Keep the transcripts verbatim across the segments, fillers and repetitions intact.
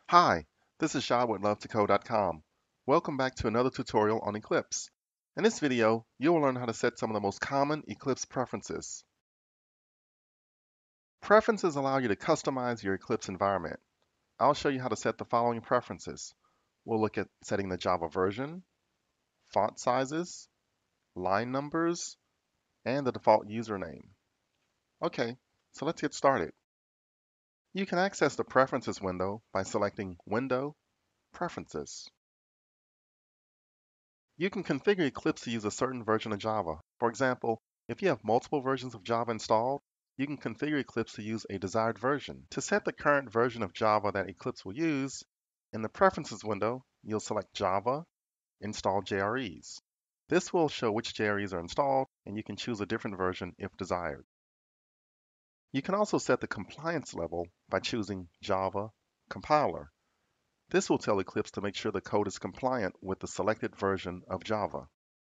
Hi, this is Shah with love to code dot com. Welcome back to another tutorial on Eclipse. In this video, you will learn how to set some of the most common Eclipse preferences. Preferences allow you to customize your Eclipse environment. I'll show you how to set the following preferences. We'll look at setting the Java version, font sizes, line numbers, and the default username. Okay, so let's get started. You can access the Preferences window by selecting Window, Preferences. You can configure Eclipse to use a certain version of Java. For example, if you have multiple versions of Java installed, you can configure Eclipse to use a desired version. To set the current version of Java that Eclipse will use, in the Preferences window, you'll select Java, Install J R Es. This will show which J R Es are installed, and you can choose a different version if desired. You can also set the compliance level by choosing Java Compiler. This will tell Eclipse to make sure the code is compliant with the selected version of Java.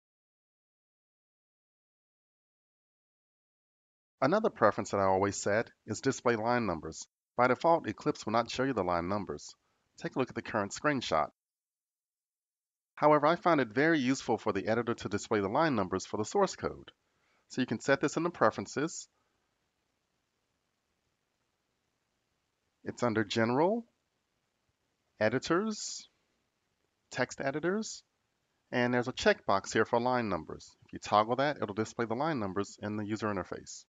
Another preference that I always set is display line numbers. By default, Eclipse will not show you the line numbers. Take a look at the current screenshot. However, I find it very useful for the editor to display the line numbers for the source code. So you can set this in the preferences. It's under General, Editors, Text Editors, and there's a checkbox here for line numbers. If you toggle that, it'll display the line numbers in the user interface.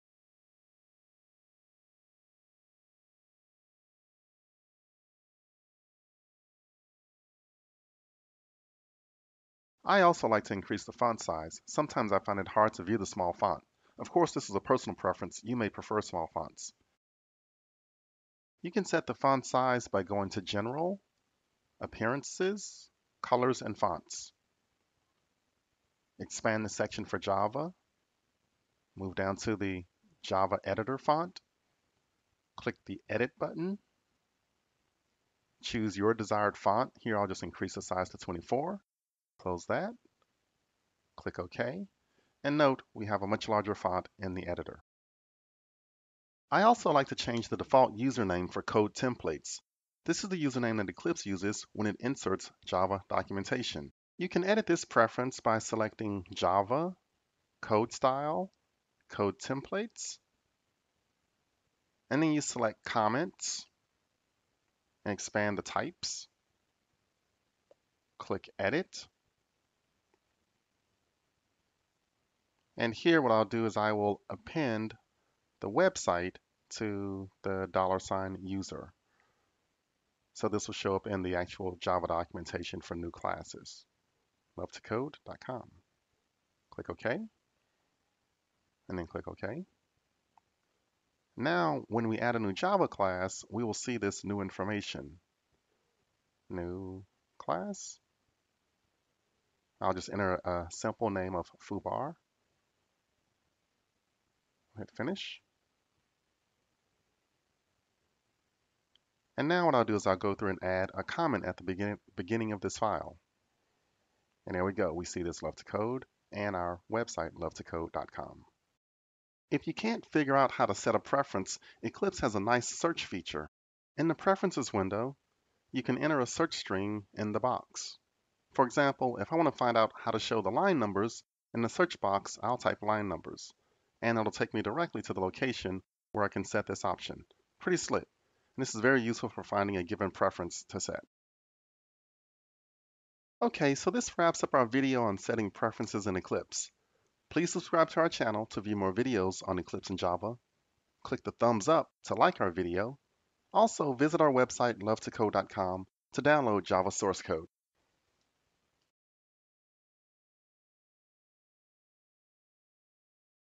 I also like to increase the font size. Sometimes I find it hard to view the small font. Of course, this is a personal preference. You may prefer small fonts. You can set the font size by going to General, Appearances, Colors and Fonts. Expand the section for Java. Move down to the Java Editor font. Click the Edit button. Choose your desired font. Here I'll just increase the size to twenty-four. Close that. Click OK. And note we have a much larger font in the editor. I also like to change the default username for code templates. This is the username that Eclipse uses when it inserts Java documentation. You can edit this preference by selecting Java, Code Style, Code Templates, and then you select Comments and expand the types. Click Edit. And here what I'll do is I will append the website to the dollar sign user. So this will show up in the actual Java documentation for new classes. love to code dot com. Click OK, and then click OK. Now, when we add a new Java class, we will see this new information. New class. I'll just enter a simple name of foobar. Hit finish. And now what I'll do is I'll go through and add a comment at the begin beginning of this file. And there we go. We see this Love to Code and our website, love to code dot com. If you can't figure out how to set a preference, Eclipse has a nice search feature. In the Preferences window, you can enter a search string in the box. For example, if I want to find out how to show the line numbers, in the search box, I'll type line numbers, and it'll take me directly to the location where I can set this option. Pretty slick. And this is very useful for finding a given preference to set. Okay, so this wraps up our video on setting preferences in Eclipse. Please subscribe to our channel to view more videos on Eclipse and Java. Click the thumbs up to like our video. Also, visit our website, love to code dot com, to download Java source code.